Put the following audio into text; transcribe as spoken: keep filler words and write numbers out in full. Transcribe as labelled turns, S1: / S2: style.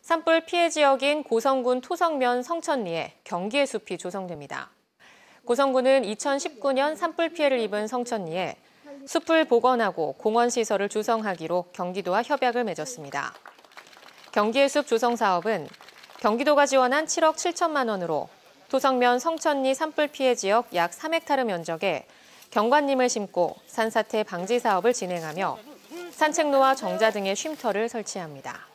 S1: 산불 피해 지역인 고성군 토성면 성천리에 경기의 숲이 조성됩니다. 고성군은 이천십구 년 산불 피해를 입은 성천리에 숲을 복원하고 공원시설을 조성하기로 경기도와 협약을 맺었습니다. 경기의 숲 조성 사업은 경기도가 지원한 칠억 칠천만 원으로 토성면 성천리 산불 피해 지역 약 삼 헥타르 면적에 경관림을 심고 산사태 방지 사업을 진행하며 산책로와 정자 등의 쉼터를 설치합니다.